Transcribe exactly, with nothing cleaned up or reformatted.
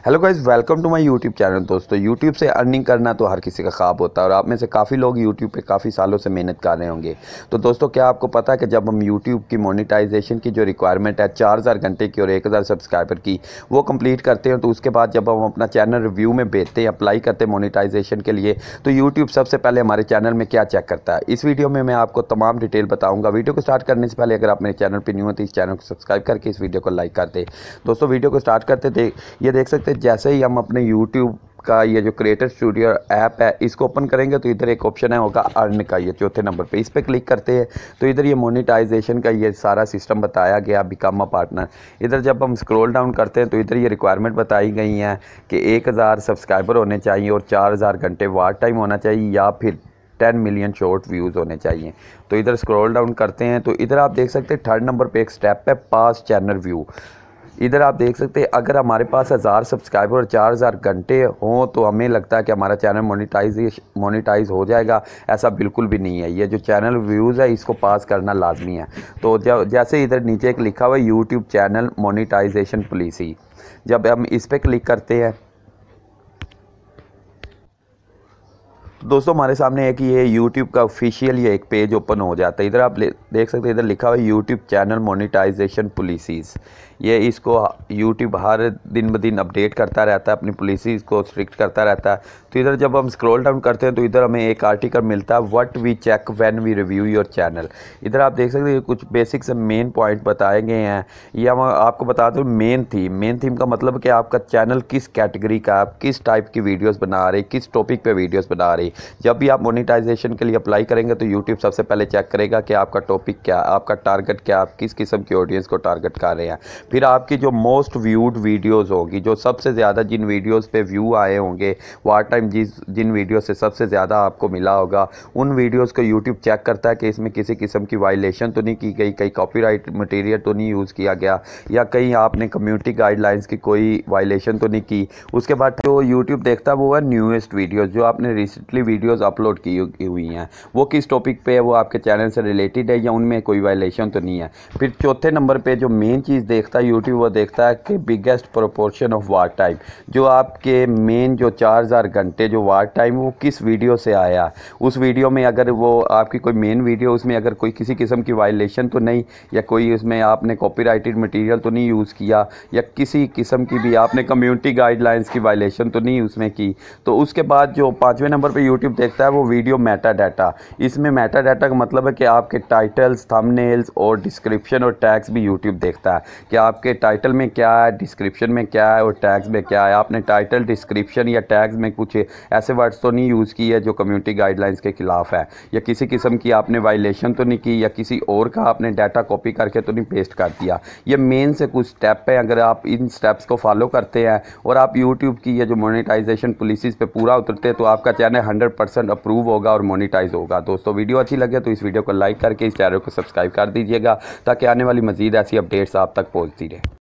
Hello guys, welcome to my YouTube channel. दोस्तों, YouTube से earning करना तो हर किसी का ख्वाब होता है और आप में से काफ़ी लोग यूट्यूब पे काफ़ी सालों से मेहनत कर रहे होंगे। तो दोस्तों, क्या आपको पता है कि जब हम यूट्यूब की मोनेटाइजेशन की जो रिक्वायरमेंट है चार हज़ार घंटे की और एक हज़ार सब्सक्राइबर की, वो कंप्लीट करते हैं तो उसके बाद जब हम अपना चैनल रिव्यू में भेजते हैं, अप्लाई करते हैं मोनेटाइजेशन के लिए, तो यूट्यूब सबसे पहले हमारे चैनल में क्या चेक करता है, इस वीडियो में मैं आपको तमाम डिटेल बताऊँगा। वीडियो को स्टार्ट करने से पहले अगर आप मेरे चैनल पर न्यू हो तो इस चैनल को सब्सक्राइब करके इस वीडियो को लाइक कर दे। दोस्तों, वीडियो को स्टार्ट करते थे, ये देख सकते हैं जैसे ही हम अपने यूट्यूब का ये जो क्रिएटर स्टूडियो ऐप है इसको ओपन करेंगे तो इधर एक ऑप्शन है होगा अर्न का, ये चौथे नंबर पे, इस पर क्लिक करते हैं तो इधर ये मोनेटाइजेशन का ये सारा सिस्टम बताया गया, बिकम अ पार्टनर। इधर जब हम स्क्रॉल डाउन करते हैं तो इधर ये रिक्वायरमेंट बताई गई हैं कि एक हज़ार सब्सक्राइबर होने चाहिए और चार हज़ार घंटे वॉच टाइम होना चाहिए या फिर टेन मिलियन शॉर्ट व्यूज़ होने चाहिए। तो इधर स्क्रॉल डाउन करते हैं तो इधर आप देख सकते हैं थर्ड नंबर पर एक स्टेप है पास चैनल व्यू। इधर आप देख सकते हैं अगर हमारे पास हज़ार सब्सक्राइबर और चार हज़ार घंटे हों तो हमें लगता है कि हमारा चैनल मोनेटाइज मोनेटाइज हो जाएगा। ऐसा बिल्कुल भी नहीं है। ये जो चैनल व्यूज़ है इसको पास करना लाजमी है। तो जब जैसे इधर नीचे एक लिखा हुआ है यूट्यूब चैनल मोनेटाइजेशन पॉलिसी, जब हम इस पर क्लिक करते हैं दोस्तों हमारे सामने है कि ये यूट्यूब का ऑफिशियल ये एक पेज ओपन हो जाता है। इधर आप देख सकते हैं इधर लिखा हुआ है यूट्यूब चैनल मोनेटाइजेशन पॉलिसीज़। ये इसको यूट्यूब हर दिन ब दिन अपडेट करता रहता है, अपनी पॉलिसीज़ को स्ट्रिक्ट करता रहता है। तो इधर जब हम स्क्रॉल डाउन करते हैं तो इधर हमें एक आर्टिकल मिलता है what we check when we review your channel. इधर आप देख सकते हैं कुछ बेसिक से मेन पॉइंट बताए गए हैं। ये हम आपको बता दूँ मेन थीम। मेन थीम का मतलब कि आपका चैनल किस कैटेगरी का, आप किस टाइप की वीडियोज़ बना रहे, किस टॉपिक पर वीडियोज़ बना रहे। जब भी आप मोनेटाइजेशन के लिए अप्लाई करेंगे तो यूट्यूब सबसे पहले चेक करेगा कि आपका टॉपिक क्या, आपका टारगेट क्या, आप किस किस्म की ऑडियंस को टारगेट कर रहे हैं। फिर आपकी जो मोस्ट व्यूड वीडियोस होगी, जो सबसे ज़्यादा जिन वीडियोस पे व्यू आए होंगे, वॉच टाइम जिस जिन वीडियो से सबसे ज़्यादा आपको मिला होगा, उन वीडियोस को यूट्यूब चेक करता है कि इसमें किसी किस्म की वायलेशन तो नहीं की गई, कहीं कॉपीराइट मटेरियल तो नहीं यूज़ किया गया, या कहीं आपने कम्युनिटी गाइडलाइंस की कोई वायलेशन तो नहीं की। उसके बाद जो यूट्यूब देखता है वो है न्यूएस्ट वीडियोज़, जो आपने रिसेंटली वीडियोस अपलोड की हुई हैं, वो किस टॉपिक पे है, वो आपके चैनल से रिलेटेड है या उनमें कोई वायलेशन तो नहीं है। फिर चौथे नंबर पे जो मेन चीज़ देखता है यूट्यूब, वो देखता है कि biggest proportion of watch time, जो आपके मेन जो चार हज़ार घंटे जो वॉच टाइम वो किस वीडियो से आया। उस वीडियो में अगर वो आपकी कोई मेन वीडियो, उसमें अगर कोई किसी किस्म की वायलेशन तो नहीं, या कोई उसमें आपने कॉपीराइटेड मटेरियल तो नहीं यूज़ किया, या किसी किस्म की भी आपने कम्युनिटी गाइडलाइंस की वायलेशन तो नहीं उसमें की। तो उसके बाद जो पाँचवें नंबर पर यूट्यूब देखता है वो वीडियो मेटा डाटा। इसमें मेटा डाटा का मतलब है कि आपके टाइटल्स, थंबनेल्स और डिस्क्रिप्शन और टैग्स भी यूट्यूब देखता है कि आपके टाइटल में क्या है, डिस्क्रिप्शन में क्या है और टैग्स में क्या है। आपने टाइटल, डिस्क्रिप्शन या टैग्स में कुछ ऐसे वर्ड्स तो नहीं यूज़ किए जो कम्युनिटी गाइडलाइंस के खिलाफ है, या किसी किस्म की आपने वायलेशन तो नहीं की, या किसी और का आपने डाटा कॉपी करके तो नहीं पेस्ट कर दिया। ये मेन से कुछ स्टेप है। अगर आप इन स्टेप्स को फॉलो करते हैं और आप यूट्यूब की ये जो मोनेटाइजेशन पॉलिसीज़ पे पूरा उतरते हैं तो आपका चैनल हंड्रेड परसेंट अप्रूव होगा और मोनेटाइज होगा। दोस्तों, वीडियो अच्छी लगे तो इस वीडियो को लाइक करके इस चैनल को सब्सक्राइब कर दीजिएगा ताकि आने वाली मज़ीद ऐसी अपडेट्स आप तक पहुंचती रहे।